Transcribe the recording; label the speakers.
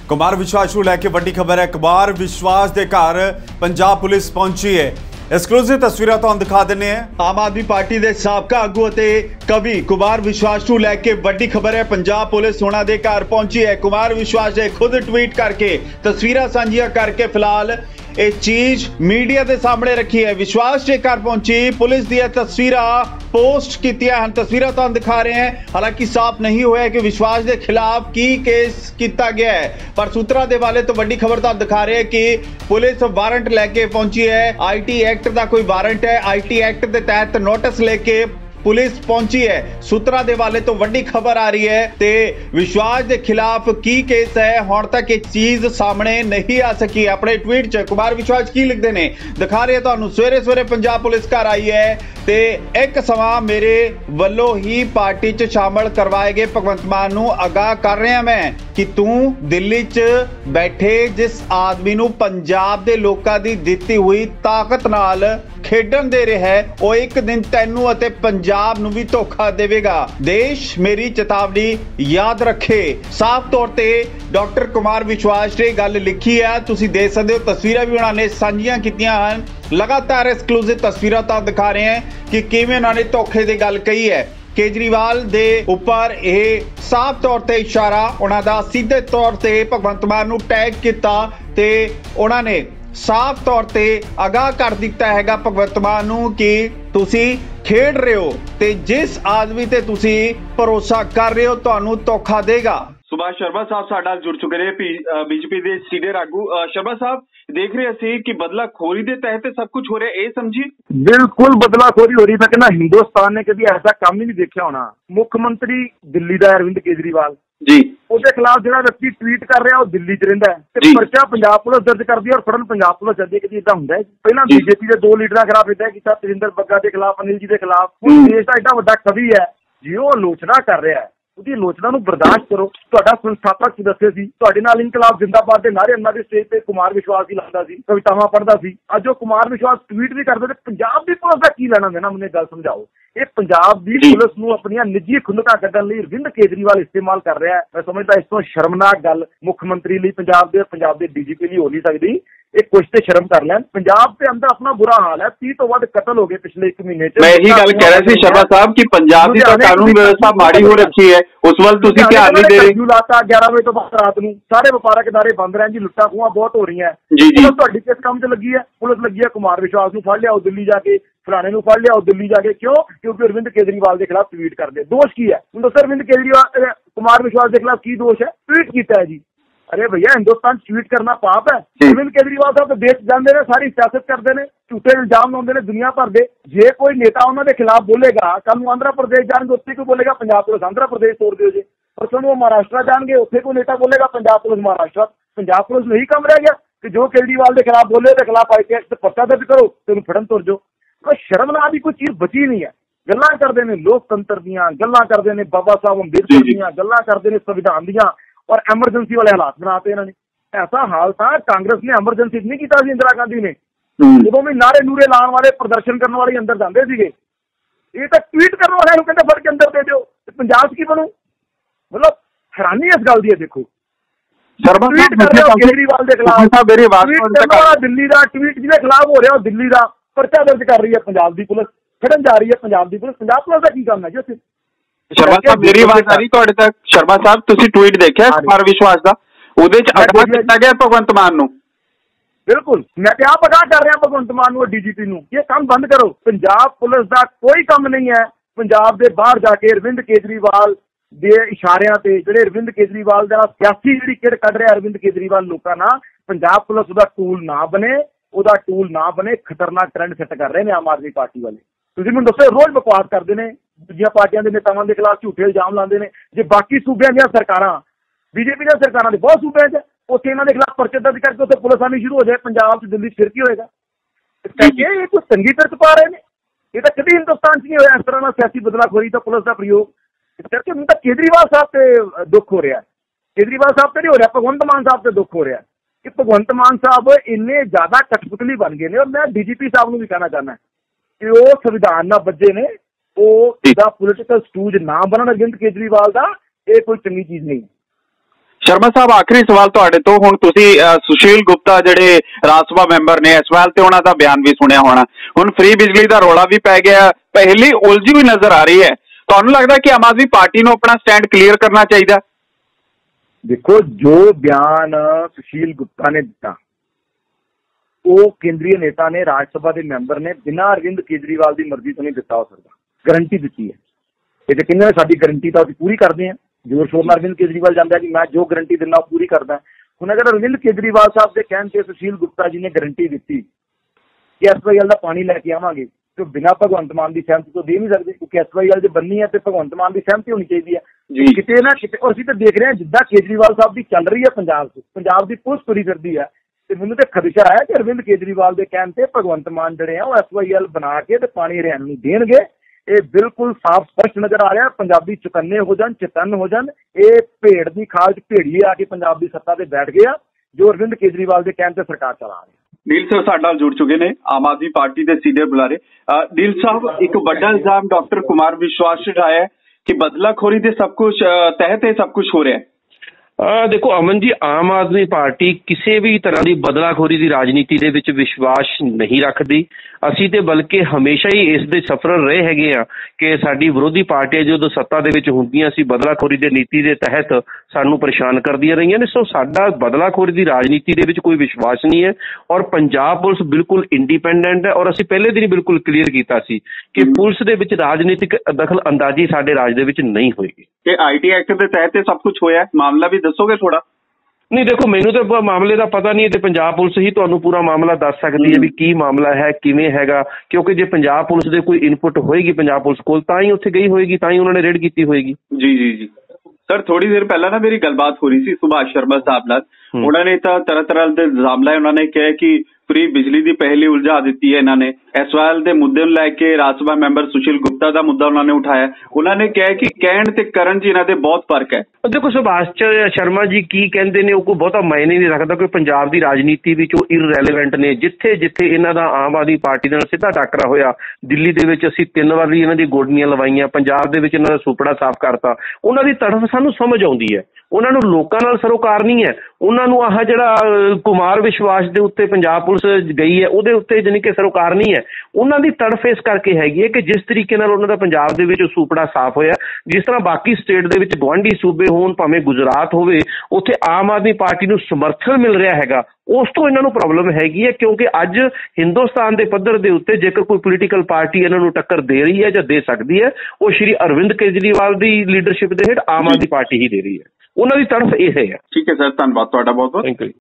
Speaker 1: कुमार विश्वास ਨੂੰ ਲੈ ਕੇ ਵੱਡੀ ਖਬਰ ਹੈ। कुमार विश्वास ਦੇ ਘਰ पंजाब पुलिस पहुंची है। एक्सक्लूसिव तस्वीरें ਤੁਹਾਨੂੰ ਦਿਖਾ ਦਿੰਨੇ ਆ।
Speaker 2: आम आदमी पार्टी ਦੇ ਸਾਬਕਾ ਆਗੂ ਅਤੇ ਕਵੀ कुमार विश्वास ਨੂੰ ਲੈ ਕੇ ਵੱਡੀ ਖਬਰ ਹੈ। पंजाब पुलिस ਉਹਨਾਂ ਦੇ ਘਰ ਪਹੁੰਚੀ ਹੈ। कुमार विश्वास ਨੇ खुद ट्वीट करके तस्वीरें ਸਾਂਝੀਆਂ करके फिलहाल ਇਹ चीज मीडिया के सामने रखी है। विश्वास के घर पहुंची पुलिस दी तस्वीर पोस्ट की तस्वीर तुहानू दिखा रहे हैं। हालांकि साफ नहीं हुआ है कि विश्वास के खिलाफ की केस किया गया है, पर सूत्रों के वाले तो बड़ी खबर तुहानू दिखा रहे हैं कि पुलिस वारंट लेके पहुंची है। IT एक्ट का कोई वारंट है, IT एक्ट के तहत नोटिस लेके पुलिस पहुंची है। सूत्रों के वाले तो बड़ी खबर आ रही है ते विश्वास के खिलाफ की केस है, हुण तक एक चीज सामने नहीं आ सकी। अपने ट्वीट च कुमार विश्वास की लिखते हैं दिखा रहे तुहानू। सवेरे सवेरे पंजाब पुलिस घर आई है ते एक समा मेरे वल्लों ही पार्टी च शामिल करवाए गए भगवंत मान नू आगाह कर रहा मैं कि तू दिल्ली च बैठे जिस आदमी नू पंजाब दे लोकां दी दित्ती हुई ताकत नाल खेडन दे रहा है, वो एक दिन तैनू अते पंजाब नू भी धोखा देवेगा। देश मेरी चेतावनी याद रखे। साफ तौर ते डॉक्टर कुमार विश्वास ने गल लिखी है, तुसीं देख सकते हो। तस्वीरें भी उन्होंने साझियां कीतियां हन। लगातार एक्सक्लूसिव तस्वीरें तो दिखा रहे हैं कि किवें उन्होंने धोखे की गल कही है। केजरीवाल दे उपर यह साफ तौर ते इशारा उन्हां दा सीधे तौर ते भगवंत मान नू टैग किया ते उन्होंने साफ तौर ते आगाह कर दिता हैगा भगवंत मान नू कि तुसी खेड रहे हो ते जिस आदमी ते तुसी भरोसा कर रहे हो तुहानू धोखा देगा। सुभाष शर्मा साहब साडा जुड़ चुके ने बीजेपी के सीनियर आगू। शर्मा साहब देख रहे सी कि बदलाखोरी के तहत सब कुछ हो रहा है, ये समझिए।
Speaker 3: बिल्कुल बदलाखोरी हो रही। मैं कहना हिंदुस्तान ने कभी ऐसा काम ही नहीं देखा होना। मुख्यमंत्री दिल्ली का अरविंद केजरीवाल जी उसके खिलाफ जो व्यक्ति ट्वीट कर रहा है वो दिल्ली च रहिंदा है, पर्चा पंजाब पुलिस दर्ज कर दी और फड़न पंजाब पुलिस दर्ज कभी इदा हुंदा है। पहला बीजेपी के 2 लीडर खिलाफ इदा किया, तरिंदर बग्गा के खिलाफ, अनिल जी के खिलाफ। हुण देश का एडा वड्डा कवि है जी वो आलोचना कर रहा है, ਉਹਦੀ ਆਲੋਚਨਾ ਨੂੰ ਬਰਦਾਸ਼ਤ ਕਰੋ। ਤੁਹਾਡਾ ਸੰਸਥਾਪਕ ਸਦੱਸਿਆ ਸੀ, ਤੁਹਾਡੇ ਨਾਲ ਇਨਕਲਾਬ ਜਿੰਦਾਬਾਦ ਦੇ ਨਾਰੇ ਅੰਨਾ ਦੇ ਸਟੇਜ ਤੇ ਕੁਮਾਰ ਵਿਸ਼ਵਾਸ ਹੀ ਲਾਉਂਦਾ ਸੀ, ਕਵਿਤਾਵਾਂ ਪੜ੍ਹਦਾ ਸੀ। ਅੱਜ ਉਹ ਕੁਮਾਰ ਵਿਸ਼ਵਾਸ ਟਵੀਟ ਵੀ ਕਰਦੇ ਤੇ ਪੰਜਾਬ ਦੀ ਪੁਲਿਸ ਦਾ ਕੀ ਲੈਣਾ ਦੇਣਾ? ਮੈਨੂੰ ਗੱਲ ਸਮਝਾਓ। ਇਹ ਪੰਜਾਬ ਦੀ ਪੁਲਿਸ ਨੂੰ ਆਪਣੀਆਂ ਨਿੱਜੀ ਖੁੰਦਕਾਂ ਕੱਢਣ ਲਈ ਅਰਵਿੰਦ ਕੇਜਰੀਵਾਲ ਇਸਤੇਮਾਲ ਕਰ ਰਿਹਾ ਹੈ। ਮੈਂ ਸਮਝਦਾ ਇਸ ਤੋਂ ਸ਼ਰਮਨਾਕ ਗੱਲ ਮੁੱਖ ਮੰਤਰੀ ਲਈ ਪੰਜਾਬ ਦੇ DGP ਲਈ ਹੋ ਨਹੀਂ ਸਕਦੀ। ਇਹ ਕੁਛ ਤੇ ਸ਼ਰਮ ਕਰ ਲੈਣ। ਪੰਜਾਬ ਦੇ ਅੰਦਰ ਆਪਣਾ ਬੁਰਾ ਹਾਲ ਹੈ। 30 ਤੋਂ ਵੱਧ ਕਤਲ ਹੋ ਗਏ ਪਿਛਲੇ 1 ਮਹੀਨੇ ਚ।
Speaker 4: मैं यही गल कह रहा सी शर्मा साहब कि पंजाब की कानून व्यवस्था माड़ी हो रखी है, उस वल तुसीं ध्यान नहीं दे रहे।
Speaker 3: लाता 11 वजे तो बाद रात ਨੂੰ ਸਾਰੇ ਵਪਾਰਕ ਇਦਾਰੇ ਬੰਦ ਰਹਿਣ ਜੀ, ਲੁੱਟਾਂ ਖੋਹਾਂ ਬਹੁਤ ਹੋ ਰਹੀਆਂ।
Speaker 4: ਪੁਲਿਸ
Speaker 3: ਤੁਹਾਡੀ ਕਿਸ ਕੰਮ 'ਚ ਲੱਗੀ ਹੈ? ਪੁਲਿਸ ਲੱਗੀ ਹੈ ਕੁਮਾਰ ਵਿਸ਼ਵਾਸ ਨੂੰ ਫੜ ਲਿਆਓ ਦਿੱਲੀ ਜਾ ਕੇ, ਫਲਾਣੇ ਨੂੰ ਫੜ ਲਿਆਓ ਦਿੱਲੀ ਜਾ ਕੇ। ਕਿਉਂ? ਕਿਉਂਕਿ ਅਰਵਿੰਦ ਕੇਜਰੀਵਾਲ ਦੇ ਖਿਲਾਫ ਟਵੀਟ ਕਰਦੇ। ਦੋਸ਼ ਕੀ ਹੈ? ਹੁਣ ਦੱਸੋ ਅਰਵਿੰਦ ਕੇਜਰੀਵਾਲ ਕੁਮਾਰ ਵਿਸ਼ਵਾਸ ਦੇ ਖਿਲਾਫ ਕੀ ਦੋਸ਼ ਹੈ? ट्वीट ਕੀਤਾ है जी। अरे भैया हिंदुस्तान ट्वीट करना पाप है। अरविंद केजरीवाल साहब तो देश जाते हैं, सारी सियासत करते हैं, झूठे इल्जाम लाते हैं दुनिया भर के। जे कोई नेता उन्होंने खिलाफ बोलेगा, कल आंध्र प्रदेश जाएंगे उत्थे कोई बोलेगा पंजाब पुलिस आंध्र प्रदेश तोड़ दो जी। परसों वो महाराष्ट्र जाएंगे उत्थे कोई नेता बोलेगा पंजाब पुलिस महाराष्ट्र। पंजाब पुलिस में यही कम रह गया कि जो केजरीवाल के खिलाफ बोले के खिलाफ IT एक्ट से पर्चा दर्ज करो तो फड़न तुर जाओ। तो शर्म ना भी कोई चीज बची नहीं है। गल्लां करते हैं लोकतंत्र दियां, गल्लां करते हैं बाबा साहब अंबेडकर दियां, गल्लां करते हैं संविधान दियां और एमरजेंसी वाले हालात बनाते इन्होंने। ऐसा हाल था कांग्रेस ने एमरजेंसी नहीं किया इंदिरा गांधी ने, जो भी नारे नूरे लाने वाले प्रदर्शन करने वाले अंदर जाते थे। ये तो ट्वीट करने वाले कहते फड़ के अंदर दे दो, पंजाब की बनू। मतलब हैरानी इस गल की है। देखो ट्वीट कर रहे हो केजरीवाल के खिलाफ, दिल्ली का ट्वीट जिसके खिलाफ हो रहा दिल्ली का पर्चा दर्ज कर रही है पंजाब की पुलिस, फड़न जा रही है पंजाब की पुलिस। पंजाब पुलिस का की काम है जी उत्थे?
Speaker 4: शर्मा साहब मेरी आवाज आ रही ਤੁਹਾਡੇ तक? शर्मा साहब ਤੁਸੀਂ ट्वीट देखिया कुमार विश्वास का? ਉਹਦੇ ਚ ਅਗਵਾ ਕੀਤਾ ਗਿਆ ਭਗਵੰਤ ਮਾਨ ਨੂੰ।
Speaker 3: बिल्कुल मैं तो आप आगाह कर रहा भगवंत मान और DGP ਨੂੰ ये काम बंद करो। पंजाब पुलिस का कोई काम नहीं है पंजाब के बाहर जाके अरविंद केजरीवाल ਦੇ ਇਸ਼ਾਰਿਆਂ ਤੇ ਜਿਹੜੇ ਅਰਵਿੰਦ ਕੇਜਰੀਵਾਲ ਦਾ ਸਿਆਸੀ ਜਿਹੜੀ ਕਿੜ ਕੱਢ ਰਿਹਾ ਅਰਵਿੰਦ ਕੇਜਰੀਵਾਲ ਲੋਕਾਂ ਨਾਲ, ਪੰਜਾਬ ਪੁਲਿਸ ਉਹਦਾ ਟੂਲ ਨਾ ਬਣੇ, ਖਤਰਨਾਕ ਟ੍ਰੈਂਡ ਸੈੱਟ ਕਰ ਰਹੇ ਨੇ ਆਮ ਆਦਮੀ ਪਾਰਟੀ ਵਾਲੇ। ਤੁਸੀਂ ਮੈਨੂੰ ਦੱਸੋ ਰੋਜ਼ ਬਕਵਾਸ ਕਰਦੇ ਨੇ, ਦੂਜੀਆਂ ਪਾਰਟੀਆਂ ਦੇ ਨੇਤਾਵਾਂ ਦੇ ਖਿਲਾਫ ਝੂਠੇ ਇਲਜ਼ਾਮ ਲਾਉਂਦੇ ਨੇ। ਜੇ ਬਾਕੀ ਸੂਬਿਆਂ ਦੀਆਂ ਸਰਕਾਰਾਂ, BJP ਦੀਆਂ ਸਰਕਾਰਾਂ ਦੇ ਬਹੁਤ ਸੂਬਿਆਂ 'ਚ ਉੱਥੇ ਇਹਨਾਂ ਦੇ ਖਿਲਾਫ ਪਰਚੇ ਦਰਜ ਕਰਕੇ ਉੱਥੇ ਪੁਲਿਸ ਆਉਣੀ ਸ਼ੁਰੂ ਹੋ ਜਾਏ, ਪੰਜਾਬ 'ਚ ਦਿੱਲੀ 'ਚ ਫਿਰ ਕੀ ਹੋਏਗਾ? ਇਸ ਕਰਕੇ ਇਹ ਕੋਈ ਚੰਗੀ ਤਰ੍ਹਾਂ ਪਾ ਰਹੇ ਨੇ। ਇਹ ਤਾਂ ਕਦੀ ਹਿੰਦੁਸਤਾਨ 'ਚ ਨਹੀਂ ਹੋਇਆ ਇਸ ਤਰ੍ਹਾਂ ਨਾਲ ਸਿਆਸੀ ਬਦਲਾਖੋਰੀ ਤਾਂ ਪੁਲਿਸ ਦਾ ਪ੍ਰਯੋਗ। ਇਸ ਕਰਕੇ ਹੁਣ ਤਾਂ ਕੇਜਰੀਵਾਲ ਸਾਹਿਬ ਤੇ ਦੁੱਖ ਹੋ ਰਿਹਾ। ਕੇਜਰੀਵਾਲ ਸਾਹਿਬ ਤੇ ਨਹੀਂ ਹੋ ਰਿਹਾ, ਭਗਵੰਤ ਮਾਨ ਸਾਹਿਬ ਤੇ ਦੁੱਖ ਹੋ ਰਿਹਾ ਕਿ ਭਗਵੰਤ ਮਾਨ ਸਾਹਿਬ ਇੰਨੇ ਜ਼ਿਆਦਾ ਕਠਪੁਤਲੀ ਬਣ ਗਏ ਨੇ। ਔਰ ਮੈਂ DGP ਸਾਹਿਬ ਨੂੰ ਵੀ ਕਹਿਣਾ ਚਾਹੁੰਦਾ ਕਿ ਉਹ ਸੰਵਿਧਾਨ ਨਾਲ ਬੱਝੇ ਨੇ, ਉਹ ਇਹਦਾ ਪੋਲੀਟੀਕਲ ਸਟੂਜ ਨਾ ਬਣਨ ਅਰਵਿੰਦ ਕੇਜਰੀਵਾਲ ਦਾ। ਇਹ ਕੋਈ ਚੰਗੀ ਚੀਜ਼ ਨਹੀਂ।
Speaker 4: ਸ਼ਰਮਾ ਸਾਹਿਬ ਆਖਰੀ ਸਵਾਲ ਤੁਹਾਡੇ ਤੋਂ, ਹੁਣ ਤੁਸੀਂ ਸੁਸ਼ੀਲ ਗੁਪਤਾ ਜਿਹੜੇ ਰਾਜ ਸਭਾ ਮੈਂਬਰ ਨੇ, ਇਸ ਸਵਾਲ ਤੇ ਉਹਨਾਂ ਦਾ ਬਿਆਨ ਵੀ ਸੁਣਿਆ ਹੋਣਾ, ਹੁਣ ਫ੍ਰੀ ਬਿਜਲੀ ਦਾ ਰੌਲਾ ਵੀ ਪੈ ਗਿਆ, ਪਹਿਲੀ ਉਲਝੀ ਹੋਈ ਨਜ਼ਰ ਆ ਰਹੀ ਹੈ, ਤੁਹਾਨੂੰ ਲੱਗਦਾ ਕਿ ਆਮ ਆਦਮੀ ਪਾਰਟੀ ਨੂੰ ਆਪਣਾ ਸਟੈਂਡ ਕਲੀਅਰ ਕਰਨਾ ਚਾਹੀਦਾ?
Speaker 3: ਦੇਖੋ, ਜੋ ਬਿਆਨ ਸੁਸ਼ੀਲ ਗੁਪਤਾ ਨੇ ਦਿੱਤਾ ਉਹ ਕੇਂਦਰੀ ਨੇਤਾ ਨੇ, ਰਾਜ ਸਭਾ ਦੇ ਮੈਂਬਰ ਨੇ, ਬਿਨਾਂ ਅਰਵਿੰਦ ਕੇਜਰੀਵਾਲ ਦੀ ਮਰਜ਼ੀ ਤੋਂ ਨਹੀਂ ਦਿੱਤਾ ਹੋ ਸਕਦਾ। ਗਰੰਟੀ ਦਿੱਤੀ ਹੈ, ਇਹ ਤੇ ਕਹਿੰਦੇ ਸਾਡੀ ਗਰੰਟੀ ਤਾਂ ਅਸੀਂ ਪੂਰੀ ਕਰਦੇ ਹਾਂ। ਜ਼ੋਰ ਸ਼ੋਰ ਨਾਲ ਅਰਵਿੰਦ ਕੇਜਰੀਵਾਲ ਜਾਂਦਾ ਕਿ ਮੈਂ ਜੋ ਗਰੰਟੀ ਦਿੰਦਾ ਉਹ ਪੂਰੀ ਕਰਦਾ। ਹੁਣ ਅਗਰ ਅਰਵਿੰਦ ਕੇਜਰੀਵਾਲ ਸਾਹਿਬ ਦੇ ਕਹਿਣ ਤੇ ਸੁਸ਼ੀਲ ਗੁਪਤਾ ਜੀ ਨੇ ਗਰੰਟੀ ਦਿੱਤੀ ਕਿ SYL ਦਾ ਪਾਣੀ ਲੈ ਕੇ ਆਵਾਂਗੇ, ਤੇ ਬਿਨਾਂ ਭਗਵੰਤ ਮਾਨ ਦੀ ਸਹਿਮਤੀ ਤੋਂ ਦੇ ਨਹੀਂ ਸਕਦੇ, ਕਿਉਂਕਿ SYL ਜੇ ਬੰਨੀ ਹੈ ਤੇ ਭਗਵੰਤ ਮਾਨ ਦੀ ਸਹਿਮਤੀ ਹੋਣੀ ਚਾਹੀਦੀ ਹੈ ਕਿਤੇ ਨਾ ਕਿਤੇ। ਅਸੀਂ ਤਾਂ ਦੇਖ ਰਹੇ ਹਾਂ ਜਿੱਦਾਂ ਕੇਜਰੀਵਾਲ ਸਾਹਿਬ ਦੀ ਚੱਲ ਰਹੀ ਹੈ ਪੰਜਾਬ 'ਚ, ਪੰਜਾਬ ਦੀ ਪੁਲਿਸ ਤੁਰੀ ਫਿਰਦੀ ਹੈ, ਤੇ ਮੈਨੂੰ ਤਾਂ ਖਦਸ਼ਾ ਹੈ ਕਿ ਅਰਵਿੰਦ ਕੇਜਰੀਵਾਲ ਦੇ ਕਹਿਣ ਤੇ ਭਗਵੰਤ ਮਾਨ ਜਿਹੜੇ ਆ ਉਹ SYL ਬਣਾ ਕੇ ਤੇ ਪਾਣੀ ਹਰਿਆਣਾ ਨੂੰ ਦੇਣਗੇ। ਇਹ ਬਿਲਕੁਲ ਸਾਫ਼ ਸਪਸ਼ਟ ਨਜ਼ਰ ਆ ਰਿਹਾ। ਪੰਜਾਬੀ ਚੁਕੰਨੇ ਹੋ ਜਾਣ, ਚਤੰਨ ਹੋ ਜਾਣ। ਇਹ ਭੇਡ ਦੀ ਖਾਲ 'ਚ ਭੇੜੀਏ ਆ ਕੇ ਪੰਜਾਬ ਦੀ ਸੱਤਾ ਤੇ ਬੈਠ ਗਏ ਆ, ਜੋ ਅਰਵਿੰਦ ਕੇਜਰੀਵਾਲ ਦੇ ਕਹਿਣ ਤੇ ਸਰਕਾਰ ਚਲਾ ਰਹੀ ਹੈ।
Speaker 4: ਨੀਲ ਸਰ ਸਾਡੇ ਨਾਲ ਜੁੜ ਚੁੱਕੇ ਨੇ, ਆਮ ਆਦਮੀ ਪਾਰਟੀ ਦੇ ਸੀਨੀਅਰ ਬੁਲਾਰੇ। ਨੀਲ ਸਾਹਿਬ, ਇੱਕ ਵੱਡਾ ਇਲਜ਼ਾਮ ਡਾਕਟਰ ਕੁਮਾਰ ਵਿਸ਼ਵਾਸ ਉਠਾਇਆ ਕਿ ਬਦਲਾਖੋਰੀ ਦੇ ਸਭ ਕੁਝ ਤਹਿਤ ਇਹ ਸਭ ਕੁਝ ਹੋ ਰਿਹਾ ਹੈ।
Speaker 5: ਦੇਖੋ ਅਮਨ ਜੀ, ਆਮ ਆਦਮੀ ਪਾਰਟੀ ਕਿਸੇ ਵੀ ਤਰ੍ਹਾਂ ਦੀ ਬਦਲਾਖੋਰੀ ਦੀ ਰਾਜਨੀਤੀ ਦੇ ਵਿੱਚ ਵਿਸ਼ਵਾਸ ਨਹੀਂ ਰੱਖਦੀ। ਅਸੀਂ ਤੇ ਬਲਕਿ ਹਮੇਸ਼ਾ ਹੀ ਇਸ ਦੇ ਸਫਰ ਰਹੇ ਹੈਗੇ ਆ ਕਿ ਸਾਡੀ ਵਿਰੋਧੀ ਪਾਰਟੀਆਂ ਜਦੋਂ ਸੱਤਾ ਦੇ ਵਿੱਚ ਹੁੰਦੀਆਂ ਸੀ ਬਦਲਾਖੋਰੀ ਦੇ ਨੀਤੀ ਦੇ ਤਹਿਤ ਸਾਨੂੰ ਪਰੇਸ਼ਾਨ ਕਰਦੀਆਂ ਰਹੀਆਂ ਨੇ। ਸੋ ਸਾਡਾ ਬਦਲਾਖੋਰੀ ਦੀ ਰਾਜਨੀਤੀ ਦੇ ਵਿੱਚ ਕੋਈ ਵਿਸ਼ਵਾਸ ਨਹੀਂ ਹੈ, ਔਰ ਪੰਜਾਬ ਪੁਲਿਸ ਬਿਲਕੁਲ ਇੰਡੀਪੈਂਡੈਂਟ ਹੈ। ਔਰ ਅਸੀਂ ਪਹਿਲੇ ਦਿਨ ਹੀ ਬਿਲਕੁਲ ਕਲੀਅਰ ਕੀਤਾ ਸੀ ਕਿ ਪੁਲਿਸ ਦੇ ਵਿੱਚ ਰਾਜਨੀਤਿਕ ਦਖਲ ਅੰਦਾਜ਼ੀ ਸਾਡੇ ਰਾਜ ਦੇ ਵਿੱਚ ਨਹੀਂ ਹੋਏਗੀ।
Speaker 4: ਕਿ IT ਐਕਟ ਦੇ ਤਹਿਤ ਇਹ ਸਭ ਕੁਝ ਹੋਇਆ, ਮਾਮਲਾ ਵੀ ਦੱਸੋਗੇ ਥੋੜਾ?
Speaker 5: ਨਹੀਂ, ਦੇਖੋ ਮੈਨੂੰ ਤਾਂ ਮਾਮਲੇ ਦਾ ਪਤਾ ਨਹੀਂ, ਤੇ ਪੰਜਾਬ ਪੁਲਿਸ ਹੀ ਤੁਹਾਨੂੰ ਪੂਰਾ ਮਾਮਲਾ ਦੱਸ ਸਕਦੀ ਹੈ ਵੀ ਕੀ ਮਾਮਲਾ ਹੈ, ਕਿਵੇਂ ਹੈਗਾ, ਕਿਉਂਕਿ ਜੇ ਪੰਜਾਬ ਪੁਲਿਸ ਦੇ ਕੋਈ ਇਨਪੁਟ ਹੋਏਗੀ ਪੰਜਾਬ ਪੁਲਿਸ ਕੋਲ ਤਾਂ ਹੀ ਉੱਥੇ ਗਈ ਹੋਏਗੀ, ਤਾਂ ਹੀ ਉਹਨਾਂ ਨੇ ਰੇਡ ਕੀਤੀ ਹੋਏਗੀ।
Speaker 4: ਜੀ ਸਰ, ਥੋੜੀ ਦੇਰ ਪਹਿਲਾਂ ਨਾ ਮੇਰੀ ਗੱਲਬਾਤ ਹੋ ਰਹੀ ਸੀ ਸੁਭਾਸ਼ ਸ਼ਰਮਾ ਸਾਹਿਬ ਨਾਲ। ਉਹਨਾਂ ਨੇ ਤਾਂ ਤਰ੍ਹਾਂ ਦੇ ਇਲਜ਼ਾਮ ਲਾਏ। ਉਹਨਾਂ ਨੇ ਕਿਹਾ ਕਿ ਫ੍ਰੀ ਬਿਜਲੀ ਦੀ ਪਹਿਲੀ ਉਲਝਾ ਦਿੱਤੀ ਹੈ ਇਹਨਾਂ ਨੇ। SYL ਦੇ ਮੁੱਦੇ ਨੂੰ ਲੈ ਕੇ ਰਾਜ ਸਭਾ ਮੈਂਬਰ ਸੁਸ਼ੀਲ ਗੁਪਤਾ ਦਾ ਮੁੱਦਾ ਉਹਨਾਂ ਨੇ ਉਠਾਇਆ। ਉਹਨਾਂ ਨੇ ਕਿਹਾ ਕਿ ਕਹਿਣ ਤੇ ਕਰਨ 'ਚ ਇਹਨਾਂ ਦੇ ਬਹੁਤ ਫਰਕ ਹੈ।
Speaker 5: ਦੇਖੋ ਸੁਭਾਸ਼ ਸ਼ਰਮਾ ਜੀ ਕੀ ਕਹਿੰਦੇ ਨੇ ਉਹ ਕੋਈ ਬਹੁਤਾ ਮਾਇਨੇ ਨਹੀਂ ਰੱਖਦਾ, ਕੋਈ ਪੰਜਾਬ ਦੀ ਰਾਜਨੀਤੀ ਵਿੱਚ ਉਹ ਇਰਰੈਲੇਵੈਂਟ ਨੇ। ਜਿੱਥੇ ਜਿੱਥੇ ਇਹਨਾਂ ਦਾ ਆਮ ਆਦਮੀ ਪਾਰਟੀ ਨਾਲ ਸਿੱਧਾ ਟੱਕਰਾ ਹੋਇਆ, ਦਿੱਲੀ ਦੇ ਵਿੱਚ ਅਸੀਂ 3 ਵਾਰੀ ਇਹਨਾਂ ਦੀ ਗੋਡਨੀਆਂ ਲਵਾਈਆਂ, ਪੰਜਾਬ ਦੇ ਵਿੱਚ ਇਹਨਾਂ ਦਾ ਸੁਪੜਾ ਸਾਫ਼ ਕਰਤਾ। ਉਹਨਾਂ ਦੀ ਤੜਫ ਸਾਨੂੰ ਸਮਝ ਆਉਂਦੀ ਹੈ। ਉਹਨਾਂ ਨੂੰ ਲੋਕਾਂ ਨਾਲ ਸਰੋਕਾਰ ਨਹੀਂ ਹੈ। ਉਹਨਾਂ ਨੂੰ ਆਹ ਜਿਹੜਾ ਕੁਮਾਰ ਵਿਸ਼ਵਾਸ ਦੇ ਉੱਤੇ ਪੰਜਾਬ ਪੁਲਿਸ ਗਈ ਹੈ ਉਹਦੇ ਉੱਤੇ ਜਾਣੀ ਕਿ ਸਰੋਕਾਰ ਨਹੀਂ ਹੈ। ਉਹਨਾਂ ਦੀ ਤੜਫ ਇਸ ਕਰਕੇ ਹੈਗੀ ਹੈ ਕਿ ਜਿਸ ਤਰੀਕੇ ਨਾਲ ਉਹਨਾਂ ਦਾ ਪੰਜਾਬ ਦੇ ਵਿੱਚ ਸੂਪੜਾ ਸਾਫ਼ ਹੋਇਆ, ਜਿਸ ਤਰ੍ਹਾਂ ਬਾਕੀ ਸਟੇਟ ਦੇ ਵਿੱਚ ਗੁਆਂਢੀ ਸੂਬੇ ਹੋਣ, ਭਾਵੇਂ ਗੁਜਰਾਤ ਹੋਵੇ, ਉੱਥੇ ਆਮ ਆਦਮੀ ਪਾਰਟੀ ਨੂੰ ਸਮਰਥਨ ਮਿਲ ਰਿਹਾ ਹੈਗਾ, ਉਸ ਤੋਂ ਇਹਨਾਂ ਨੂੰ ਪ੍ਰੋਬਲਮ ਹੈਗੀ ਹੈ। ਕਿਉਂਕਿ ਅੱਜ ਹਿੰਦੁਸਤਾਨ ਦੇ ਪੱਧਰ ਦੇ ਉੱਤੇ ਜੇਕਰ ਕੋਈ ਪੋਲੀਟੀਕਲ ਪਾਰਟੀ ਇਹਨਾਂ ਨੂੰ ਟੱਕਰ ਦੇ ਰਹੀ ਹੈ ਜਾਂ ਦੇ ਸਕਦੀ ਹੈ, ਉਹ ਸ਼੍ਰੀ ਅਰਵਿੰਦ ਕੇਜਰੀਵਾਲ ਦੀ ਲੀਡਰਸ਼ਿਪ ਦੇ ਹੇਠ ਆਮ ਆਦਮੀ ਪਾਰਟੀ ਹੀ ਦੇ ਰਹੀ ਹੈ। ਉਹਨਾਂ ਦੀ ਤਰਫ ਇਹ ਹੈ।
Speaker 4: ਠੀਕ ਹੈ ਸਰ, ਧੰਨਵਾਦ ਤੁਹਾਡਾ ਬਹੁਤ ਬਹੁਤ।
Speaker 5: Thank you.